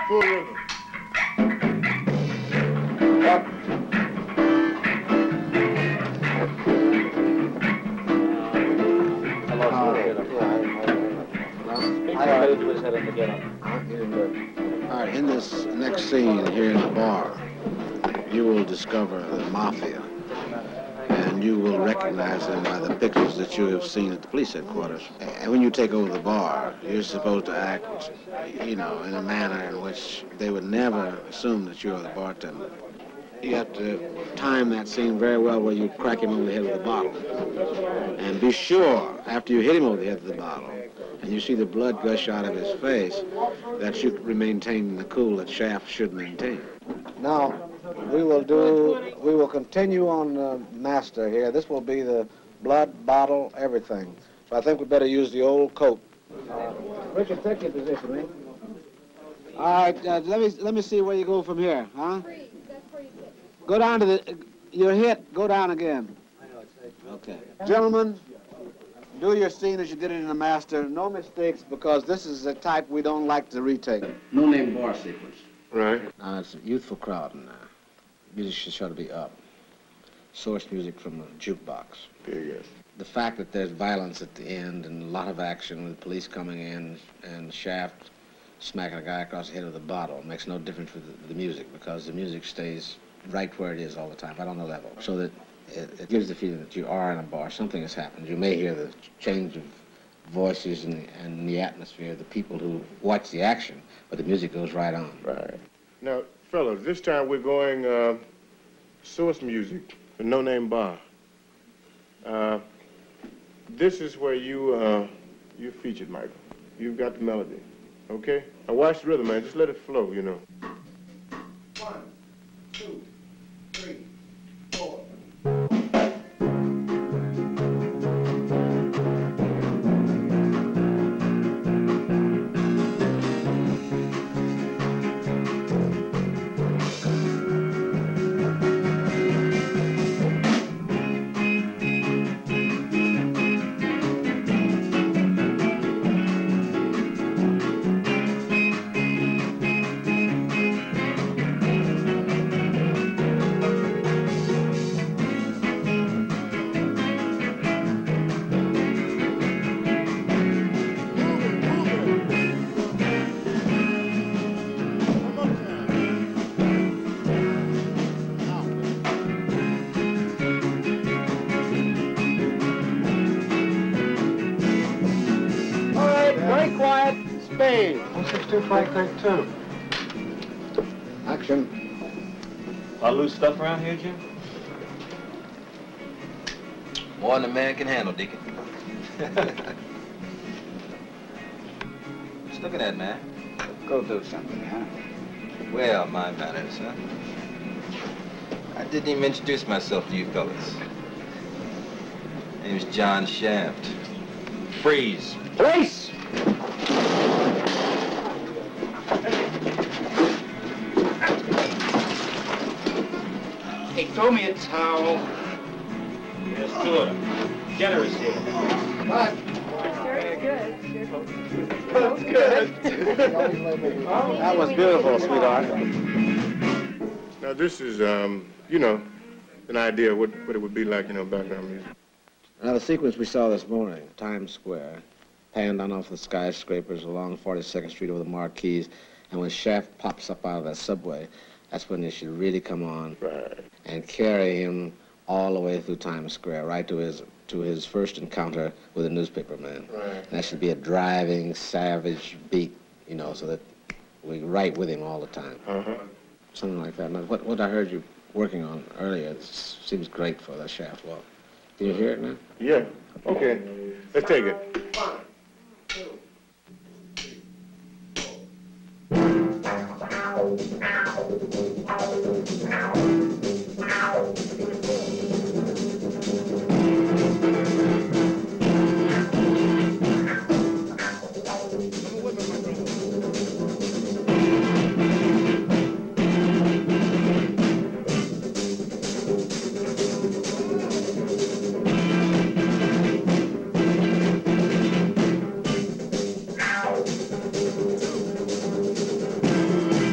full rhythm. Up. All right, in this next scene here in the bar, you will discover the mafia, and you will recognize them by the pictures that you have seen at the police headquarters. And when you take over the bar, you're supposed to act, you know, in a manner in which they would never assume that you're the bartender. You have to time that scene very well where you crack him over the head with a bottle. And be sure, after you hit him over the head with the bottle, and you see the blood gush out of his face, that you maintain the cool that Shaft should maintain. Now, we will continue on master here. This will be the blood, bottle, everything. So I think we better use the old coat. Richard, take your position, man. All right, let me see where you go from here, huh? Go down to your hit, go down again. Okay. Gentlemen, do your scene as you did it in the master. No mistakes, because this is a type we don't like to retake. No-name bar sequence. Right. Now, it's a youthful crowd, and music should sure to be up. Source music from a jukebox. Yes. The fact that there's violence at the end and a lot of action with police coming in and Shaft smacking a guy across the head with a bottle makes no difference with the music, because the music stays right where it is all the time, right on the level, so that it gives the feeling that you are in a bar. Something has happened. You may hear the change of voices and the atmosphere of the people who watch the action, but the music goes right on. Right. Now, fellas, this time we're going source music for No Name Bar. This is where you featured, Michael. You've got the melody, okay? Now watch the rhythm, man. Just let it flow, you know. 1, 2, 3, 4. Spain. 162-532. Action. A lot of loose stuff around here, Jim? More than a man can handle, Deacon. Just look at that, man. Go do something, huh? Well, my manners, huh? I didn't even introduce myself to you fellas. My name's John Shaft. Freeze. Police! Hey, throw me a towel. Yes, do it. Generously. What? Very good. That's good. That was beautiful, sweetheart. Now this is, you know, an idea of what it would be like, you know, background music. Now, the sequence we saw this morning, Times Square, panned on off the skyscrapers along 42nd Street over the marquees, and when Shaft pops up out of that subway, that's when they should really come on and carry him all the way through Times Square, right to his first encounter with a newspaper man. And that should be a driving, savage beat, you know, so that we're right with him all the time. Something like that. Now, what I heard you working on earlier, it seems great for that Shaft walk. Can you hear it now? Yeah. Okay. Let's take it. 1, 2.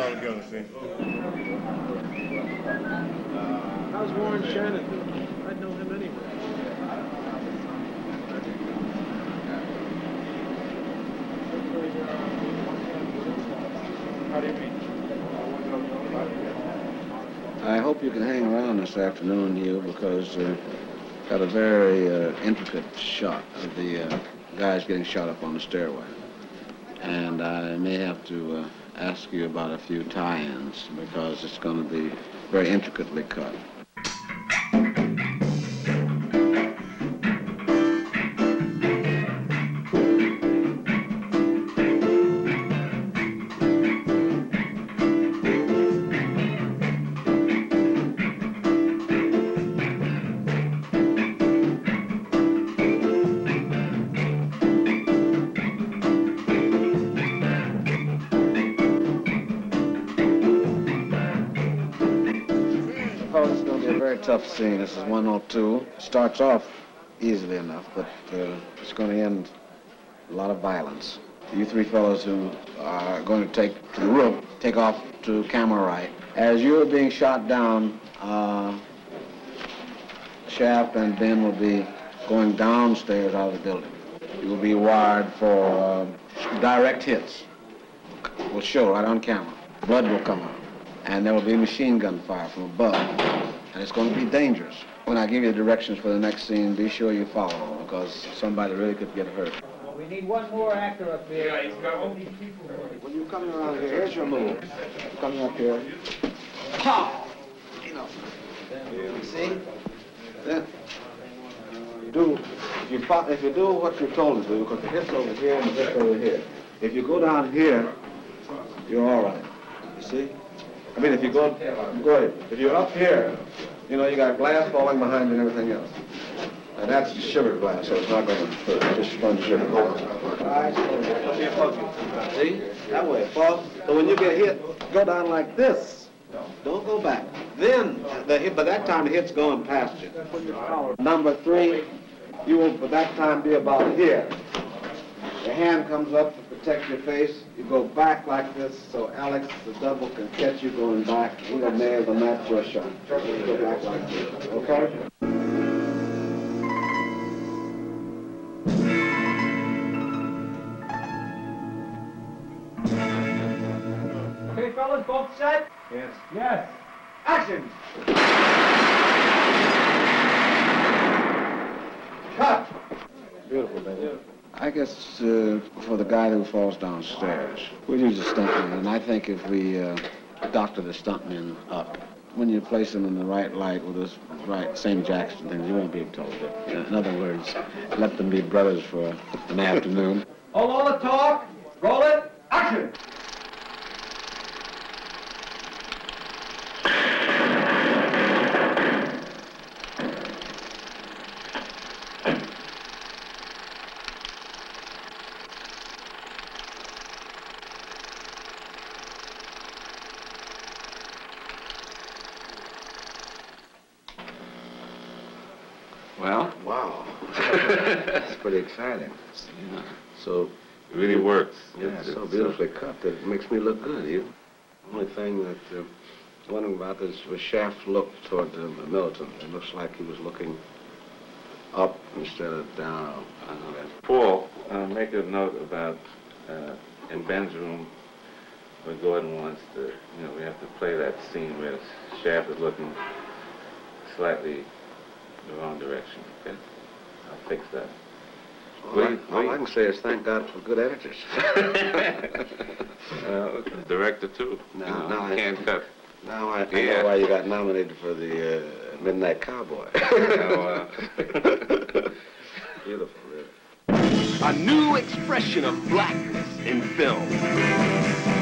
all together, see? How's Warren Shannon doing? I'd know him anyway. How do you mean? I hope you can hang around this afternoon, Hugh, because got a very intricate shot of the guys getting shot up on the stairway. And I may have to ask you about a few tie-ins because it's going to be very intricately cut. Tough scene. This is 102. Starts off easily enough, but it's going to end a lot of violence. You three fellows who are going to take to the roof, take off to camera right. As you're being shot down, Shaft and Ben will be going downstairs out of the building. You will be wired for direct hits. We'll show right on camera. Blood will come out, and there will be machine gun fire from above. And it's going to be dangerous. When I give you the directions for the next scene, be sure you follow, because somebody really could get hurt. Well, we need one more actor up here. Yeah, he's coming. When you're coming around here, here's your move. You're coming up here. Ha! You know. See? Then if you do what you're told to do, because the hit's over here and the hit's over here. If you go down here, you're all right. You see? I mean, if you go ahead. If you're up here, you know, you got glass falling behind you and everything else. And that's shivered glass, so it's not going to hurt. Just sponge sugar. See? That way. Fall. So when you get hit, go down like this. Don't go back. Then, by that time, the hit's going past you. Number 3, you will, by that time, be about here. Your hand comes up to protect your face. You go back like this, so Alex, the double, can catch you going back. He'll nail the match your shot. Go back like this, okay? Okay, fellas, both set? Yes. Yes. Action! Cut! Beautiful, baby. I guess for the guy who falls downstairs, we'll use a stuntman, and I think if we doctor the stuntman up, when you place him in the right light with this right St. Jackson things, you won't be told it. In other words, let them be brothers for an afternoon. Hold all the talk. Roll it. Action! Well? Wow. That's pretty exciting. Yeah. So, It really works. it's so beautifully cut that it makes me look good, you. The only thing that I'm wondering about is the Shaft's look toward Militant. It looks like he was looking up instead of down. Paul, make a note about in Ben's room where Gordon wants to, you know, we have to play that scene where Shaft is looking slightly the wrong direction, okay? I'll fix that. All I can say is thank God for good editors. The director, too. No, You know, no, you can't cut. Now I Yeah. know why you got nominated for the Midnight Cowboy. Beautiful, really. A new expression of blackness in film.